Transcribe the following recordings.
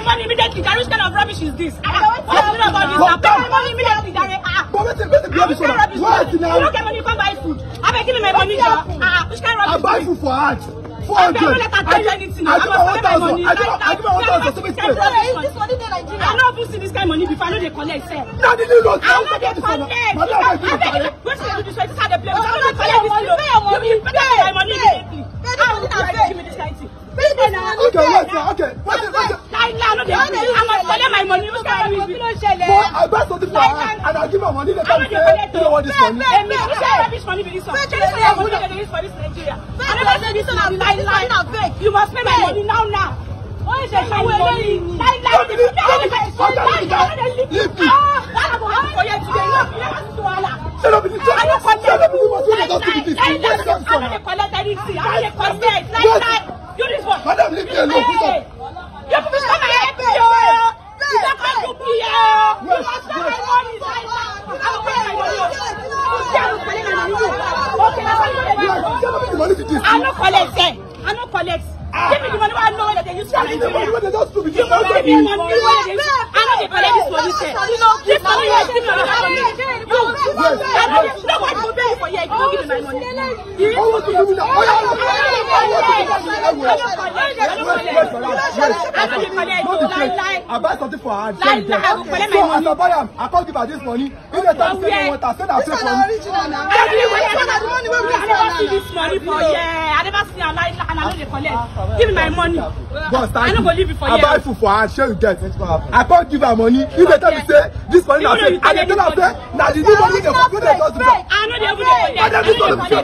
money immediately. Which kind of rubbish is this? What's the about this? Pay my money immediately, Gary. You don't get money, you can't buy food. I beg, give me my money, which kind of rubbish? I buy food for art. 400. I give my 1,000. I give my 1,000 to me. This money in Nigeria. I don't see this kind of money before. I know they collect. No, they do not. I know they collect. What should I do this way? This is how they play. I know they collect this money. You pay my money immediately. How will you give me this kind of thing? Okay. I must collect my money. I buy something for her and I give her money. You don't want this money. This money be this one. You must pay my money now. What is my money? Do this one. Madam, leave me alone. You have to become my MP. You don't come to me. You must pay my money. I will pay my money. Okay, I don't collect. I don't collect. Give me the money. I know where they use to give me the money. They just give me the money. I know they collect this money. This money is giving me my money. I know you know what to pay for here. You don't give me my money. I buy something for her. I can't give her this money. If they tell me they want her, send her pay for me. I never see this money for here. I never see her like and I know they collect. Give me my money. I don't believe it for you. I buy food for her. Share you get. I can't give her money. If they tell me say this money na fake, and they tell her say now the new money they for they just do that. I know they even collect. I know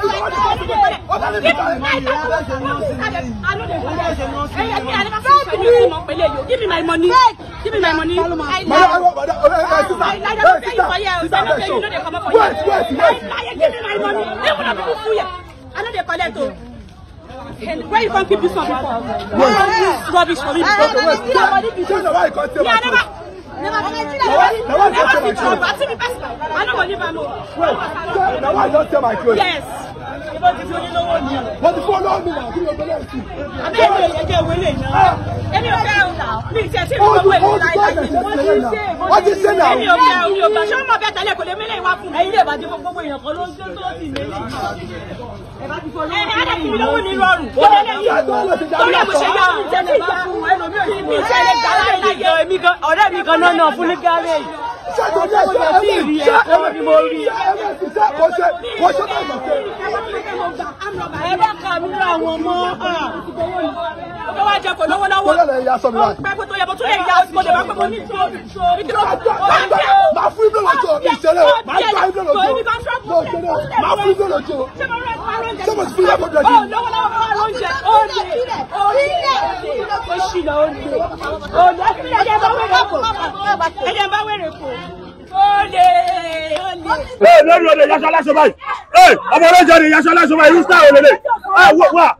they give me my money. Give me my money. I know they collect. Where you can keep this one before? Rubbish for me. I don't believe I know. Now I don't tell my clothes. Yes. What the phone on me now? What is it now? Hey, no, Yashala Sobai. Hey, I'm already Yashala Sobai. You start with it. Ah, what?